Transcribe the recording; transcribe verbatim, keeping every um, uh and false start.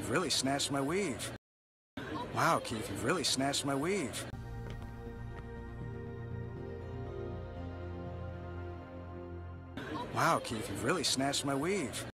you've really snatched my weave. Wow, Keith, you've really snatched my weave. Wow, Keith, you've really snatched my weave.